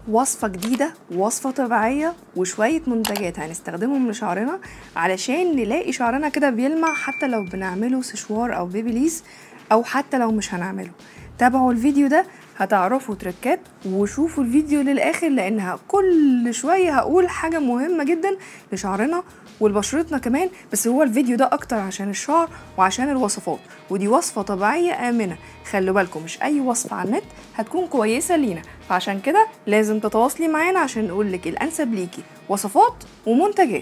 وصفة جديدة، وصفة طبيعية، وشوية منتجات هنستخدمهم لشعرنا علشان نلاقي شعرنا كده بيلمع، حتى لو بنعمله سشوار او بيبيليس او حتى لو مش هنعمله. تابعوا الفيديو ده هتعرفوا تركات، وشوفوا الفيديو للاخر لانها كل شوية هقول حاجة مهمة جدا لشعرنا ولبشرتنا كمان، بس هو الفيديو ده اكتر عشان الشعر وعشان الوصفات، ودي وصفة طبيعية آمنة. خلوا بالكم مش اي وصفة على النت هتكون كويسة لينا، فعشان كده لازم تتواصلي معانا عشان نقولك الانسب ليكي وصفات ومنتجات.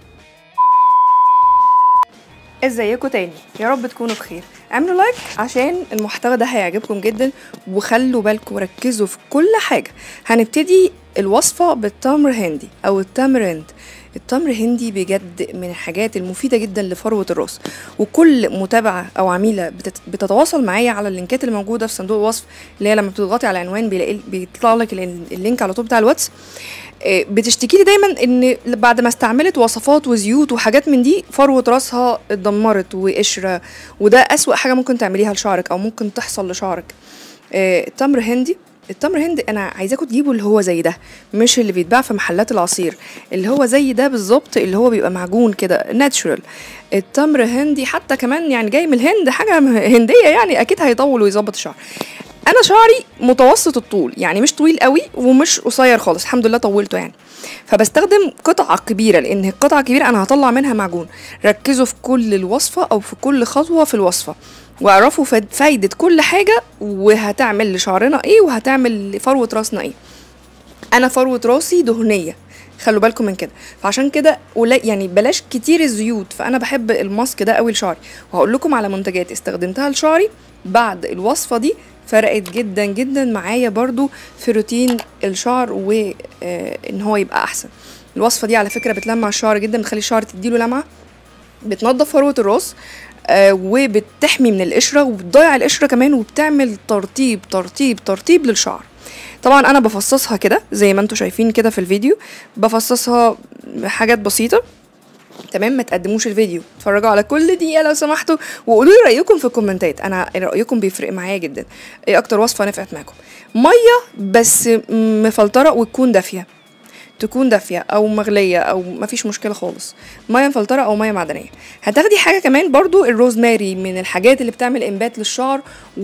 ازيكم تاني، يا رب تكونوا بخير. اعملوا لايك عشان المحتوى ده هيعجبكم جدا، وخلوا بالكم ركزوا في كل حاجة. هنبتدي الوصفة بالتمر هندي او التمرند. التمر هندي بجد من الحاجات المفيدة جدا لفروة الراس، وكل متابعة او عميلة بتتواصل معايا على اللينكات اللي موجودة في صندوق الوصف، اللي هي لما بتضغطي على عنوان بيطلع لك اللينك على طول بتاع الواتس، بتشتكي لي دايما ان بعد ما استعملت وصفات وزيوت وحاجات من دي فروة راسها اتدمرت وقشرة، وده اسوأ حاجة ممكن تعمليها لشعرك او ممكن تحصل لشعرك. التمر هندي، التمر هندي انا عايزاكم تجيبوا اللي هو زي ده، مش اللي بيتباع في محلات العصير، اللي هو زي ده بالظبط، اللي هو بيبقى معجون كده ناتشورال. التمر هندي حتى كمان يعني جاي من الهند، حاجة هندية يعني اكيد هيطول ويظبط الشعر. انا شعري متوسط الطول، يعني مش طويل قوي ومش قصير خالص، الحمد لله طولته يعني، فبستخدم قطعة كبيرة، لان القطعة كبيرة انا هطلع منها معجون. ركزوا في كل الوصفة او في كل خطوة في الوصفة، واعرفوا فايدة كل حاجة وهتعمل لشعرنا ايه وهتعمل لفروة راسنا ايه. انا فروة راسي دهنية، خلوا بالكم من كده، فعشان كده يعني بلاش كتير الزيوت، فانا بحب الماسك ده قوي لشعري، وهقول لكم على منتجات استخدمتها لشعري بعد الوصفة دي فرقت جدا جدا معايا برضو في روتين الشعر، وان هو يبقى احسن. الوصفة دي على فكرة بتلمع الشعر جدا، بتخلي الشعر تديله لمعة، بتنظف فروة الراس، وبتحمي من القشرة، وبتضيع القشرة كمان، وبتعمل ترطيب ترطيب ترطيب للشعر. طبعا انا بفصصها كده زي ما انتوا شايفين كده في الفيديو، بفصصها حاجات بسيطة. تمام، ما تقدموش الفيديو، اتفرجوا على كل دقيقة لو سمحتوا، وقولوا لي رأيكم في الكومنتات، انا رأيكم بيفرق معايا جدا. ايه اكتر وصفة نفعت معاكم؟ مية بس مفلترة وتكون دافية، تكون دافيه او مغليه او مفيش مشكله خالص، ميه مفلتره او ميه معدنيه. هتاخدي حاجه كمان برضو الروزماري، من الحاجات اللي بتعمل انبات للشعر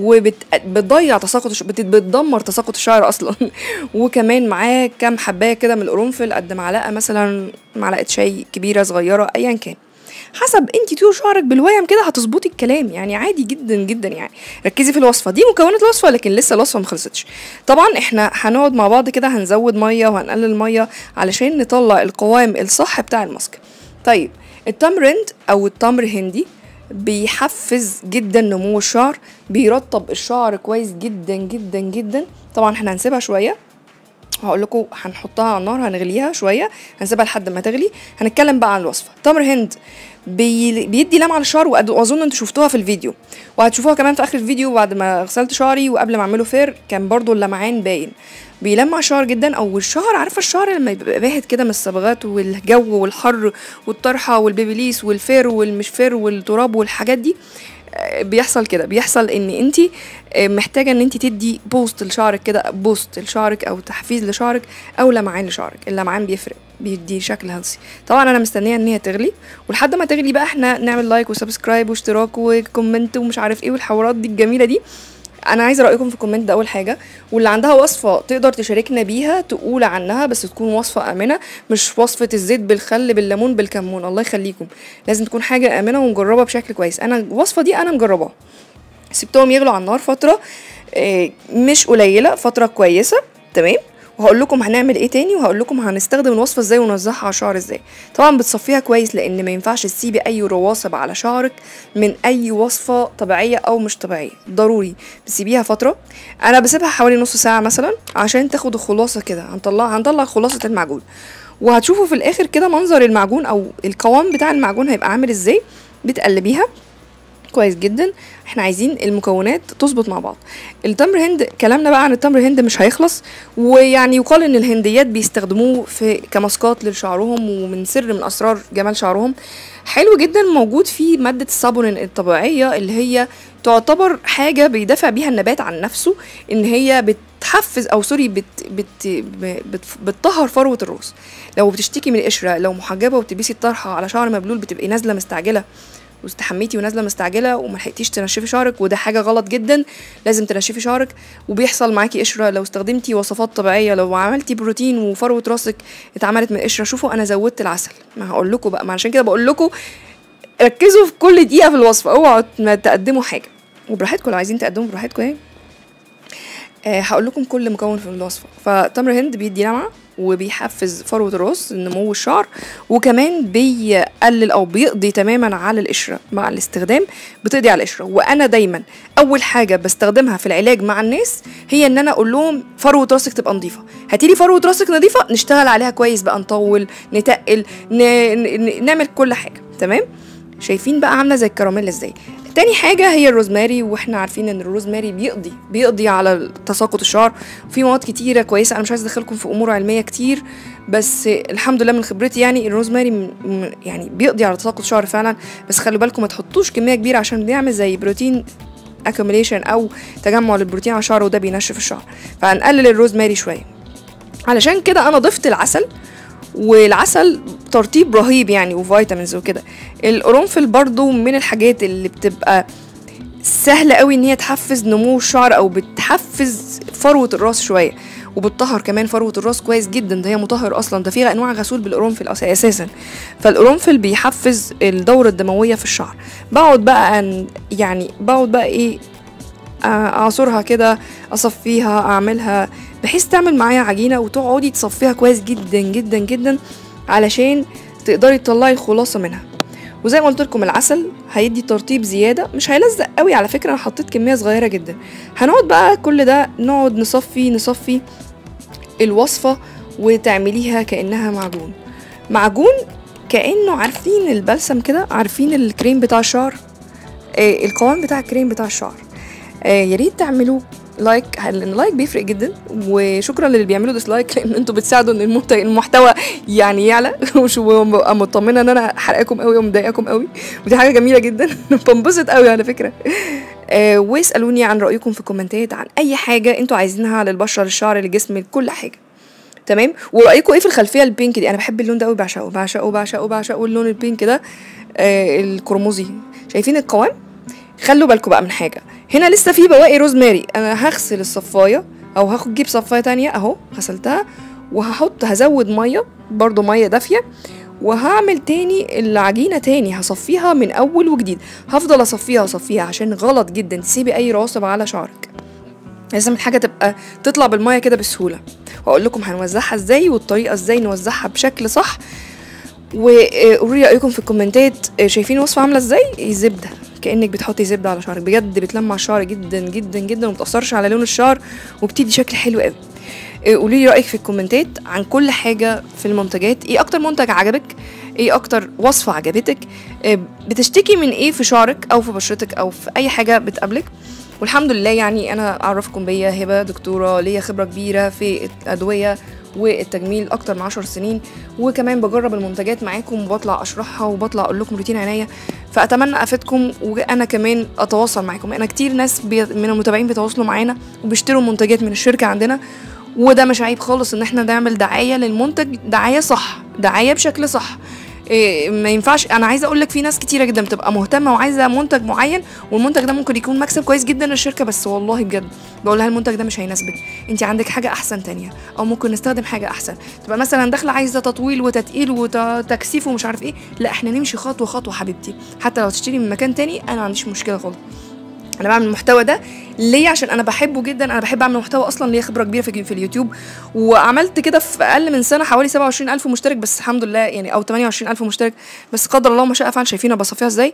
وبتضيع تساقط بتدمر تساقط الشعر اصلا وكمان معاه كام حبايه كده من القرنفل، قد معلقه مثلا، معلقه شاي كبيره صغيره ايا كان، حسب انتي طول شعرك بالويم كده هتظبطي الكلام، يعني عادي جدا جدا. يعني ركزي في الوصفه دي، مكونات الوصفه، لكن لسه الوصفه مخلصتش. طبعا احنا هنقعد مع بعض كده هنزود ميه وهنقلل ميه علشان نطلع القوام الصح بتاع الماسك. طيب التمرند او التمر هندي بيحفز جدا نمو الشعر، بيرطب الشعر كويس جدا جدا جدا. طبعا احنا هنسيبها شويه، هقول لكم هنحطها على النار هنغليها شويه، هنسيبها لحد ما تغلي. هنتكلم بقى عن الوصفه. تمر هند بيدي لمعه للشعر، واظن انتوا شفتوها في الفيديو، وهتشوفوها كمان في اخر الفيديو بعد ما غسلت شعري وقبل ما اعمله فير، كان برضو اللمعان باين، بيلمع الشعر جدا. او الشعر، عارفه الشعر لما يبقى باهت كده من الصبغات والجو والحر والطرحه والبيبيليس والفير والمش فير والتراب والحاجات دي، بيحصل كده، بيحصل ان انتي محتاجه ان انتي تدي بوست لشعرك كده، بوست لشعرك او تحفيز لشعرك او لمعان لشعرك. اللمعان بيفرق، بيدي شكل هيلثي. طبعا انا مستنيه ان هي تغلي، ولحد ما تغلي بقى احنا نعمل لايك وسبسكرايب واشتراك وكومنت ومش عارف ايه والحوارات دي الجميله دي. انا عايزه رايكم في الكومنت ده اول حاجه، واللي عندها وصفه تقدر تشاركنا بيها تقول عنها، بس تكون وصفه امنه، مش وصفه الزيت بالخل بالليمون بالكمون، الله يخليكم، لازم تكون حاجه امنه ومجربه بشكل كويس. انا الوصفه دي انا مجرباها، سبتهم يغلوا على النار فتره مش قليله، فتره كويسه. تمام، وهقول لكم هنعمل ايه تاني، وهقول لكم هنستخدم الوصفه ازاي ونوزعها على الشعر ازاي. طبعا بتصفيها كويس، لان ما ينفعش تسيبي اي رواسب على شعرك من اي وصفه طبيعيه او مش طبيعيه، ضروري تسيبيها فتره. انا بسيبها حوالي نص ساعه مثلا عشان تاخد الخلاصه كده، هنطلع خلاصه المعجون، وهتشوفوا في الاخر كده منظر المعجون او القوام بتاع المعجون هيبقى عامل ازاي. بتقلبيها كويس جدا، احنا عايزين المكونات تظبط مع بعض. التمر هند، كلامنا بقى عن التمر هند مش هيخلص، ويعني يقال ان الهنديات بيستخدموه في كماسكات لشعرهم، ومن سر من اسرار جمال شعرهم حلو جدا. موجود فيه مادة الصابونين الطبيعية، اللي هي تعتبر حاجة بيدافع بيها النبات عن نفسه، ان هي بتحفز او سوري بتطهر فروه الراس. لو بتشتكي من القشره، لو محجبه وبتلبسي الطرحه على شعر مبلول بتبقي نازله مستعجله واستحميتي ونازله مستعجله وما لحقتيش تنشفي شعرك، وده حاجه غلط جدا، لازم تنشفي شعرك وبيحصل معاكي قشره. لو استخدمتي وصفات طبيعيه، لو عملتي بروتين وفروه راسك اتعملت من قشره، شوفوا انا زودت العسل، ما هقول لكم بقى، ما عشان كده بقول لكم ركزوا في كل دقيقه في الوصفه، اوعوا تقدموا حاجه وبراحتكم، لو عايزين تقدموا براحتكم يعني. هقول لكم كل مكون في الوصفه. فتمر هند بيدي لمعه وبيحفز فروه الراس، نمو الشعر، وكمان بيقلل او بيقضي تماما على القشره. مع الاستخدام بتقضي على القشره. وانا دايما اول حاجه بستخدمها في العلاج مع الناس هي ان انا اقول لهم فروه راسك تبقى نظيفه، هاتيلي فروه راسك نظيفه نشتغل عليها كويس بقى، نطول، نتقل، نعمل كل حاجه. تمام؟ شايفين بقى عامله زي الكراميل ازاي. تاني حاجة هي الروزماري، واحنا عارفين ان الروزماري بيقضي على تساقط الشعر، وفي مواد كتيرة كويسة. انا مش عايزة ادخلكم في امور علمية كتير، بس الحمد لله من خبرتي يعني الروزماري يعني بيقضي على تساقط الشعر فعلا. بس خلوا بالكم ما تحطوش كمية كبيرة عشان بيعمل زي بروتين اكوميليشن او تجمع للبروتين على الشعر، وده بينشف الشعر، فهنقلل الروزماري شوية. علشان كده انا ضفت العسل، والعسل ترطيب رهيب يعني وفيتامينز وكده. القرنفل برضو من الحاجات اللي بتبقى سهلة قوي ان هي تحفز نمو الشعر او بتحفز فروة الراس شوية، وبتطهر كمان فروة الراس كويس جدا. ده هي مطهر اصلا، ده فيها انواع غسول بالقرنفل اساسا. فالقرنفل بيحفز الدورة الدموية في الشعر. بقعد بقى ايه، اعصرها كده، اصفيها، اعملها بحيث تعمل معايا عجينة، وتقعدي تصفيها كويس جدا جدا جدا علشان تقدري تطلعي الخلاصة منها. وزي ما قلت لكم العسل هيدي ترطيب زيادة، مش هيلزق قوي على فكرة، انا حطيت كمية صغيرة جدا. هنقعد بقى كل ده نقعد نصفي الوصفة وتعمليها كأنها معجون كأنه، عارفين البلسم كده، عارفين الكريم بتاع الشعر، القوام بتاع الكريم بتاع الشعر. يا ريت تعملوا لايك، لان اللايك بيفرق جدا، وشكرا للي بيعملوا ديسلايك لان انتوا بتساعدوا ان المحتوى يعني يعلى وابقى مطمنه ان انا حرقاكم قوي ومضايقاكم قوي، ودي حاجه جميله جدا بنبسط قوي على فكره. واسالوني عن رايكم في الكومنتات عن اي حاجه انتوا عايزينها للبشره، للشعر، للجسم، لكل حاجه. تمام؟ ورايكم ايه في الخلفيه البينك دي؟ انا بحب اللون ده قوي، بعشقه اللون البينك ده، القرمزي. شايفين القوام؟ خلوا بالكم بقى من حاجه، هنا لسه في بواقي روزماري. انا هغسل الصفايه او هجيب صفايه تانية اهو غسلتها، هزود ميه، برضو ميه دافيه، وهعمل تاني العجينه تاني، هصفيها من اول وجديد. هفضل اصفيها عشان غلط جدا تسيبي اي رواسب على شعرك. لازم الحاجه تبقى تطلع بالميه كده بسهوله. واقول لكم هنوزعها ازاي والطريقه ازاي نوزعها بشكل صح. وقولوا لي رايكم في الكومنتات. شايفين الوصفه عامله ازاي؟ زبده، كأنك بتحطي زبدة على شعرك، بجد بتلمع الشعر جدا جدا جدا، ومتأثرش على لون الشعر، وبتدي شكل حلو قوي. قولي لي رأيك في الكومنتات عن كل حاجة في المنتجات. ايه اكتر منتج عجبك؟ ايه اكتر وصفة عجبتك؟ بتشتكي من ايه في شعرك او في بشرتك او في اي حاجة بتقابلك؟ والحمد لله يعني انا اعرفكم بيا هبة، دكتورة ليا خبرة كبيرة في الأدوية والتجميل اكتر من 10 سنين، وكمان بجرب المنتجات معاكم وبطلع اشرحها وبطلع اقول لكم روتين عناية. فاتمنى افيدكم، وانا كمان اتواصل معاكم. انا كتير ناس من المتابعين بيتواصلوا معانا وبيشتروا منتجات من الشركة عندنا، وده مش عيب خالص ان احنا نعمل دعاية للمنتج، دعاية صح، دعاية بشكل صح. ما ينفعش. انا عايزه اقول لك في ناس كتيره جدا بتبقى مهتمه وعايزه منتج معين، والمنتج ده ممكن يكون مكسب كويس جدا للشركه، بس والله بجد بقول لها المنتج ده مش هيناسبك، انت عندك حاجه احسن تانية، او ممكن نستخدم حاجه احسن. تبقى مثلا داخله عايزه تطويل وتتقيل وتكثيف ومش عارف ايه، لا احنا نمشي خطوه خطوه حبيبتي. حتى لو تشتري من مكان تاني انا ما عنديش مشكله خالص. انا بعمل المحتوى ده ليه؟ عشان انا بحبه جدا. انا بحب اعمل محتوى اصلا، ليا خبره كبيره في اليوتيوب، وعملت كده في اقل من سنه حوالي 27,000 مشترك بس الحمد لله يعني، او 28,000 مشترك بس قدر الله ما شاء فعل. شايفين بصفيها ازاي؟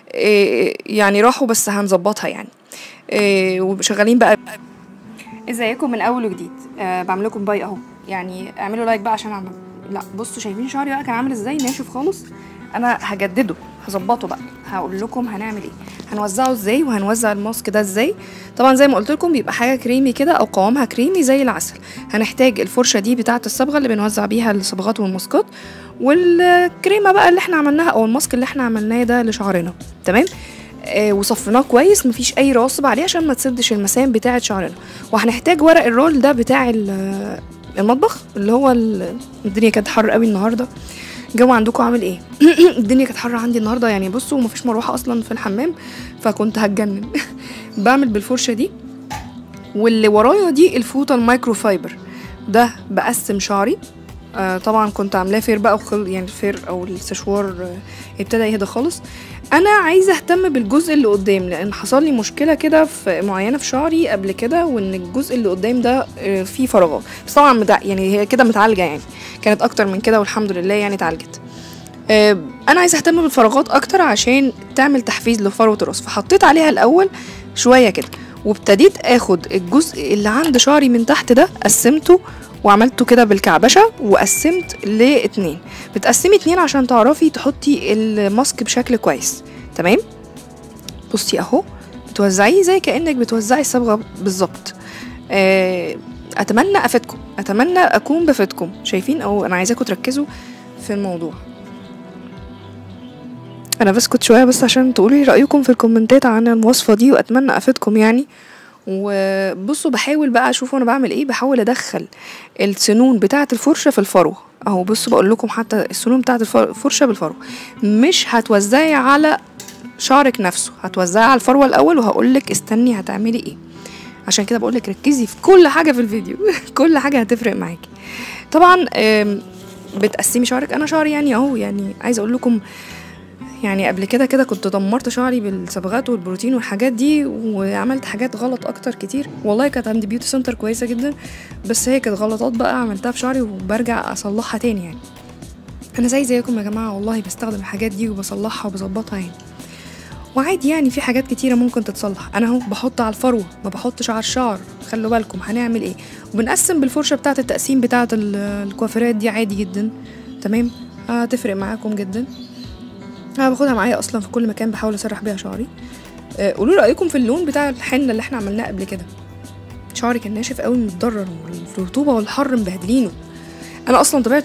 يعني راحوا بس هنظبطها يعني. وشغالين بقى. ازيكم من اول وجديد. بعمل لكم باي اهو، يعني اعملوا لايك بقى عشان اعمل. لا بصوا شايفين شعري بقى كان عامل ازاي؟ ناشف خالص. انا هجدده، هظبطه بقى، هقول لكم هنعمل ايه، هنوزعه ازاي، وهنوزع الماسك ده ازاي. طبعا زي ما قلت لكم بيبقى حاجه كريمي كده او قوامها كريمي زي العسل. هنحتاج الفرشه دي بتاعه الصبغه اللي بنوزع بيها الصبغات والماسكات، والكريمه بقى اللي احنا عملناها او الماسك اللي احنا عملناه ده لشعرنا. تمام؟ وصفيناه كويس، مفيش اي رواسب عليه عشان ما تسدش المسام بتاعه شعرنا. وهنحتاج ورق الرول ده بتاع المطبخ اللي هو الدنيا كانت حر قوي النهارده. الجو عندكم عامل ايه؟ الدنيا كانت حر عندي النهارده، يعني بصوا مفيش مروحه اصلا في الحمام، فكنت هتجنن. بعمل بالفرشه دي، واللي ورايا دي الفوطه المايكرو فايبر ده بقسم شعري. طبعا كنت عاملاه فير بقى يعني الفير او السشوار ابتدى يهدى خالص. انا عايزه اهتم بالجزء اللي قدام، لان حصل لي مشكله كده في معينه في شعري قبل كده، وان الجزء اللي قدام ده فيه فراغات، بس طبعا يعني هي كده متعالجه، يعني كانت اكتر من كده والحمد لله يعني اتعالجت. انا عايزه اهتم بالفراغات اكتر عشان تعمل تحفيز لفروه الراس، فحطيت عليها الاول شويه كده، وابتديت اخد الجزء اللي عند شعري من تحت ده قسمته وعملته كده بالكعبشه، وقسمت ل2. بتقسمي 2 عشان تعرفي تحطي الماسك بشكل كويس. تمام، بصي اهو بتوزعيه زي كانك بتوزعي الصبغه بالظبط. اتمنى افيدكم، اتمنى اكون بفيدكم. شايفين؟ او انا عايزاكم تركزوا في الموضوع. انا بسكت شويه بس عشان تقولي رايكم في الكومنتات عن الوصفه دي، واتمنى افيدكم يعني. وبصوا بحاول بقى اشوف انا بعمل ايه، بحاول ادخل السنون بتاعه الفرشه في الفروه اهو. بصوا بقول لكم حتى السنون بتاعه الفرشه بالفروه، مش هتوزعي على شعرك نفسه، هتوزعي على الفروه الاول، وهقولك استني هتعملي ايه. عشان كده بقولك ركزي في كل حاجه في الفيديو. كل حاجه هتفرق معاكي. طبعا بتقسمي شعرك. انا شعري يعني اهو، يعني عايزه اقول لكم يعني قبل كده كنت دمرت شعري بالصبغات والبروتين والحاجات دي، وعملت حاجات غلط اكتر كتير. والله كانت عندي بيوتي سنتر كويسه جدا، بس هي كانت غلطات بقى عملتها في شعري وبرجع اصلحها تاني. يعني انا زيكم يا جماعه، والله بستخدم الحاجات دي وبصلحها وبظبطها يعني، وعادي يعني في حاجات كتيره ممكن تتصلح. انا اهو بحط على الفروه، ما بحطش على الشعر. خلوا بالكم هنعمل ايه. وبنقسم بالفرشه بتاعه التقسيم بتاعه الكوافيرات دي عادي جدا. تمام، هتفرق معاكم جدا. انا باخدها معايا اصلا في كل مكان، بحاول اسرح بيها شعري. قولوا رايكم في اللون بتاع الحنه اللي احنا عملناه قبل كده. شعري كان ناشف قوي متضرر، والرطوبه والحر مبهدلينه. انا اصلا طبيعه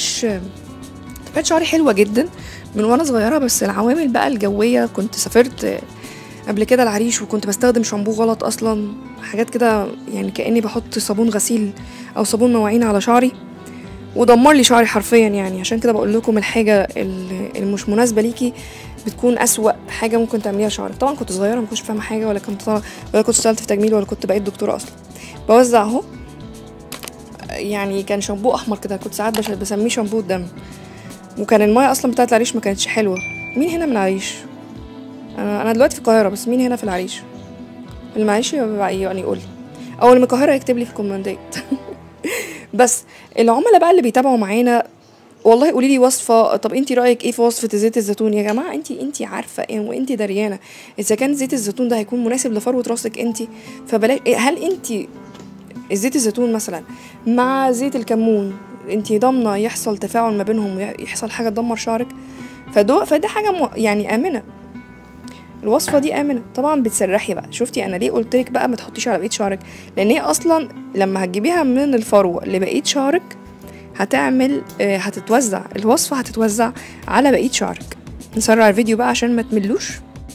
شعري حلوه جدا من وانا صغيره، بس العوامل بقى الجويه. كنت سافرت قبل كده العريش، وكنت بستخدم شامبو غلط اصلا، حاجات كده يعني كاني بحط صابون غسيل او صابون مواعين على شعري، ودمر لي شعري حرفيا. يعني عشان كده بقول لكم الحاجه اللي مش مناسبه ليكي بتكون اسوأ حاجه ممكن تعمليها شعرك. طبعا كنت صغيره ما كنتش فاهمه حاجه، ولا كنت اشتغلت في تجميل، ولا كنت بقيت دكتوره اصلا. بوزع اهو، يعني كان شامبو احمر كده، كنت ساعات بسميه شامبو الدم. وكان المايه اصلا بتاعت العريش ما كانتش حلوه. مين هنا من العريش؟ انا دلوقتي في القاهره، بس مين هنا في العريش؟ المعيش يعني يقول لي، او اللي من القاهره يكتب لي في الكومنتات. بس العملاء بقى اللي بيتابعوا معانا، والله قولي لي وصفه. طب انتي رايك ايه في وصفه زيت الزيتون يا جماعه؟ انتي عارفه وانتي دريانه اذا كان زيت الزيتون ده هيكون مناسب لفروه راسك انتي؟ فبلاش. هل انتي زيت الزيتون مثلا مع زيت الكمون انتي ضامنه يحصل تفاعل ما بينهم ويحصل حاجه تدمر شعرك؟ فده حاجه يعني امنه. الوصفه دي امنه طبعا. بتسرحي بقى. شفتي انا ليه قلت لك بقى ما تحطيش على بقيه شعرك؟ لان هي اصلا لما هتجيبيها من الفروه لبقيه شعرك هتعمل هتتوزع الوصفه، هتتوزع على بقيه شعرك. نسرع الفيديو بقى عشان ما تملوش.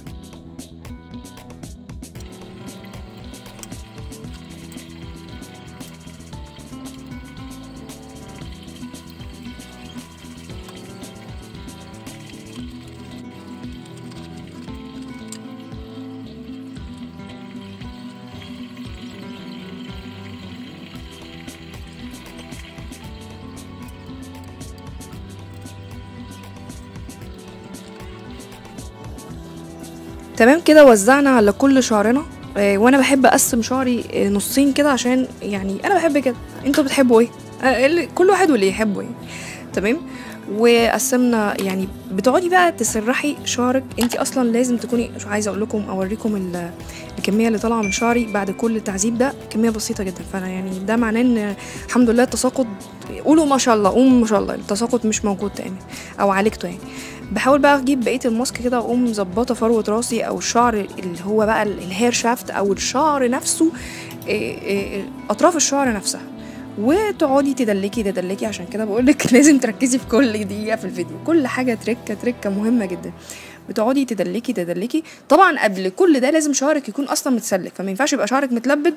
تمام كده وزعنا على كل شعرنا. وانا بحب اقسم شعري نصين كده، عشان يعني انا بحب كده. انتوا بتحبوا ايه؟ كل واحد واللي يحبه يعني. تمام، وقسمنا. يعني بتقعدي بقى تسرحي شعرك. انتي اصلا لازم تكوني، عايزه اقول لكم اوريكم الكميه اللي طالعه من شعري بعد كل التعذيب ده، كميه بسيطه جدا. فانا يعني ده معناه ان الحمد لله التساقط، قولوا ما شاء الله، قوم ما شاء الله، التساقط مش موجود تاني او عالجته يعني. بحاول بقى اجيب بقيه الماسك كده، واقوم مظبطه فروه راسي او الشعر اللي هو بقى الهير شافت او الشعر نفسه، اطراف الشعر نفسها، وتقعدي تدلكي. عشان كده بقولك لازم تركزي في كل دقيقه في الفيديو، كل حاجه تركه مهمه جدا. بتقعدي تدلكي. طبعا قبل كل ده لازم شعرك يكون اصلا متسلك، فما ينفعش يبقى شعرك متلبد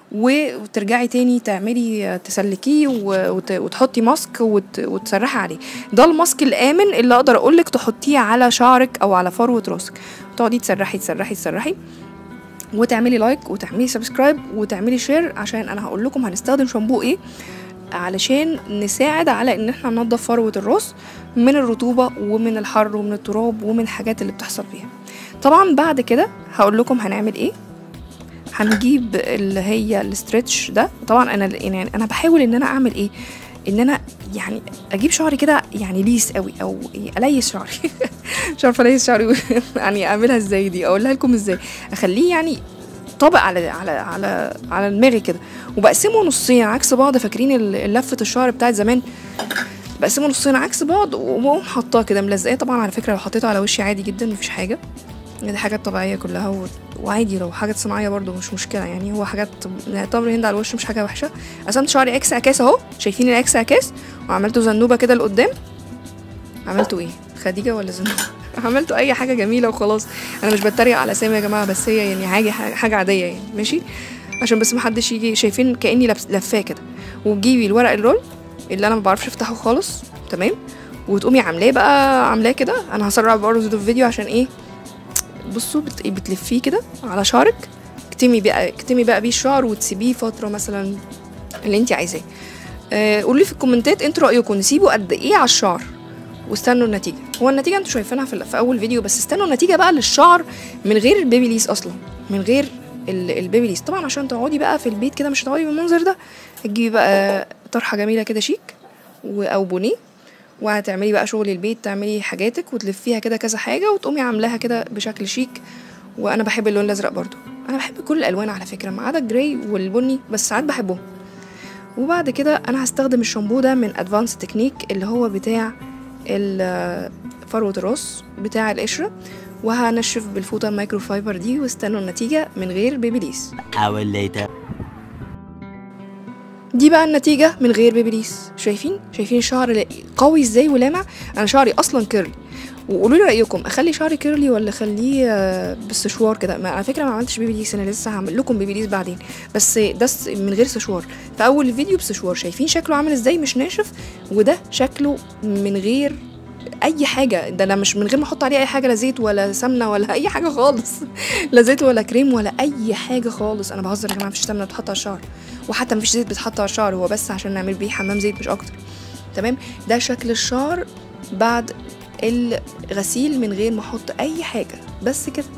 وترجعي تاني تعملي تسلكيه وتحطي ماسك وتسرحي عليه. ده الماسك الامن اللي اقدر اقولك تحطيه على شعرك او على فروه راسك، تقعدي تسرحي وتعملي لايك وتعملي سبسكرايب وتعملي شير، عشان انا هقول لكم هنستخدم شامبو ايه علشان نساعد على ان احنا ننضف فروة الراس من الرطوبة ومن الحر ومن التراب ومن الحاجات اللي بتحصل فيها. طبعا بعد كده هقول لكم هنعمل ايه. هنجيب اللي هي الاسترتش ده. طبعا انا بحاول ان انا اعمل ايه، ان انا يعني اجيب شعري كده يعني ليس قوي او اليس شعري مش عارفه اليس شعري يعني اعملها ازاي دي، اقولها لكم ازاي، اخليه يعني طابق على دماغي كده، وبقسمه نصين عكس بعض. فاكرين لفه الشعر بتاعت زمان؟ بقسمه نصين عكس بعض وبقوم حاطاه كده ملزقاه. طبعا على فكره لو حطيته على وشي عادي جدا مفيش حاجه، دي حاجات طبيعيه كلها وعادي لو حاجات صناعيه برضو مش مشكله، يعني هو حاجات تمر هند على الوش مش حاجه وحشه. قسمت شعري اكس اعكاس اهو، شايفين الاكس اعكاس، وعملته زنوبه كده لقدام. عملته ايه، خديجه ولا زنوبه؟ عملته اي حاجه جميله وخلاص. انا مش بتريق على اسامي يا جماعه، بس هي يعني حاجه عاديه يعني، ماشي، عشان بس محدش يجي. شايفين كاني لفاه كده، وتجيبي الورق الرول اللي انا ما بعرفش افتحه خالص، تمام، وتقومي عاملاه كده. انا هسرع برضه الفيديو عشان ايه، بصوا بتلفيه كده على شعرك، اكتمي بقى بيه الشعر وتسيبيه فتره مثلا اللي انت عايزاه. قولوا لي في الكومنتات انتوا رايكم نسيبه قد ايه على الشعر واستنوا النتيجه. هو النتيجه انتوا شايفينها في اول فيديو، بس استنوا النتيجه بقى للشعر من غير البيبي ليس اصلا، من غير البيبي ليس. طبعا عشان تقعدي بقى في البيت كده مش هتقعدي بالمنظر ده، هتجيبي بقى طرحه جميله كده شيك او بونيه، وهتعملي بقى شغل البيت، تعملي حاجاتك وتلفيها كده كذا حاجه وتقومي عاملاها كده بشكل شيك. وانا بحب اللون الازرق برضو، انا بحب كل الالوان على فكره ما عدا الجراي والبني، بس ساعات بحبهم. وبعد كده انا هستخدم الشامبو ده من ادفانس تكنيك اللي هو بتاع فروه الراس بتاع القشره، وهنشف بالفوطه المايكرو فايبر دي، واستنوا النتيجه من غير بيبيليس. دي بقى النتيجه من غير بيبيليس. شايفين الشعر قوي ازاي ولامع. انا شعري اصلا كيرلي، وقولوا لي رايكم اخلي شعري كيرلي ولا اخليه بالسشوار كده. على فكره ما عملتش بيبيليس، انا لسه هعمل لكم بيبيليس بعدين، بس ده من غير سشوار. في اول الفيديو بسشوار، شايفين شكله عامل ازاي مش ناشف، وده شكله من غير اي حاجه. ده انا مش من غير ما احط عليه اي حاجه، لا زيت ولا سمنه ولا اي حاجه خالص لا زيت ولا كريم ولا اي حاجه خالص. انا بهزر يا جماعه، مفيش سمنه بتحط على الشعر، وحتى مفيش زيت بتحط على الشعر، هو بس عشان نعمل بيه حمام زيت مش اكتر، تمام. ده شكل الشعر بعد الغسيل من غير ما احط اي حاجه، بس كده.